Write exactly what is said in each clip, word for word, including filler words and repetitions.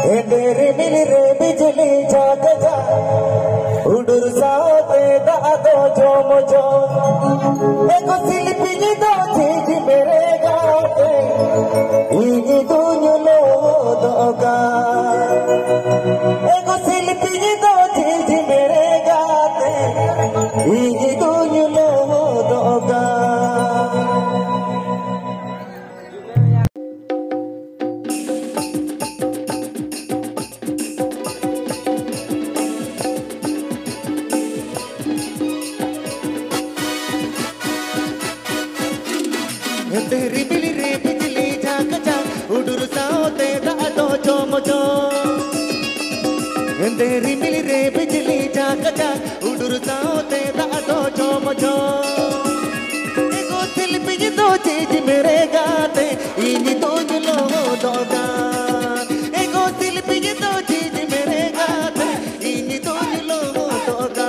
तेरे मिल रे बिजली जाग जा उडुर साते दादो जो मुझो एको सिलपी दो चीज मेरे गाते इनी दुनिया दोगा एको सिलपी दो चीज मेरे गाते इनी दुनिया दोगा तेरी मिली रे बिजली जाग जा उडुर साते दादो जो मुझो तेरी मिली रे बिजली जाग जा उडुर साते दादो जो मुझो एको सिलपी दो चीज मेरे गाते इनी तो जुलो दोगा एको सिलपी दो चीज मेरे गाते इनी तो जुलो दोगा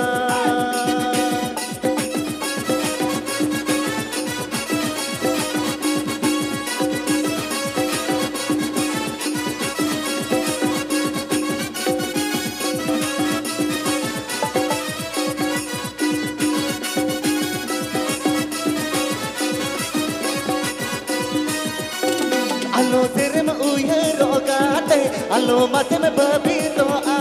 Allo tere ma uye rogate, allo mate me babi to a.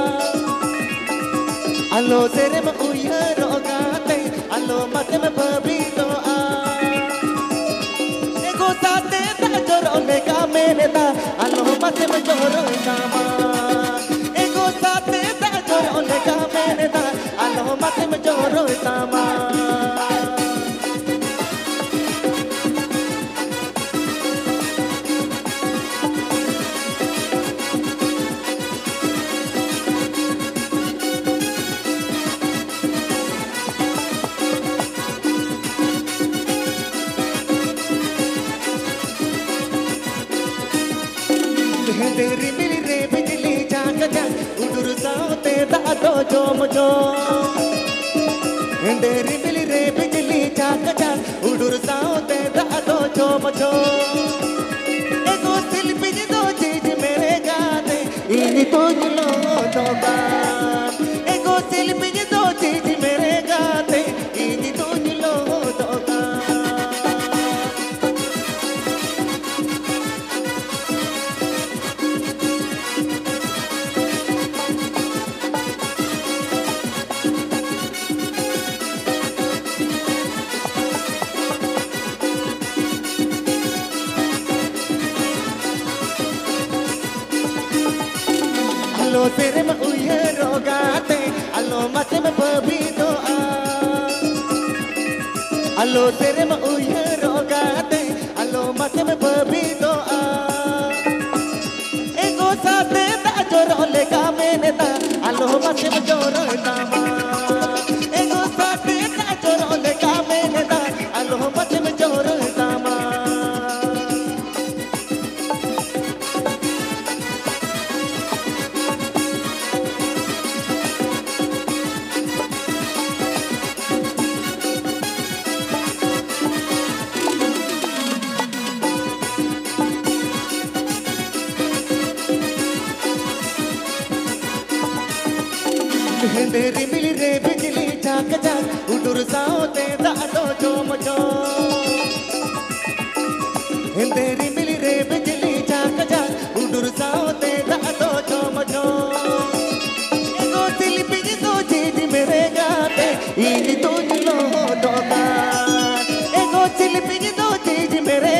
Allo tere ma uye rogate, allo mate me babi to a. Ego sate ta joro ne ka mene ta, allo mate me joro kama. Ego sate ta joro ne ka mene ta, allo mate me joro kama. तेरी मिली रे बिजली जाग जा उडुर साते दादो जो मुझो तेरी मिली रे बिजली जाग जा उडुर साते दादो जो मुझो एको सिलपी दो चीज मेरे गाते इनी तो जुलो दोगा एको सिलपी दो चीज मेरे गाते इनी तो जुलो दोगा Allo tere ma uye rogate, allo mate me babi to a. Allo tere ma uye rogate, allo mate me babi to a. Ego sate ta joro le ka mene ta, allo mate me joro tama. Ego sate ta joro le ka mene ta, allo mate me joro tama. तेरी मिली रे बिजली जाग जा उडुर साते दादो जो मुझो तेरी मिली रे बिजली जाग जा उडुर साते दादो जो मुझो एको सिलपी दो चीज मेरे गाते इनी तो जुलो दोगा एको सिलपी दो चीज मेरे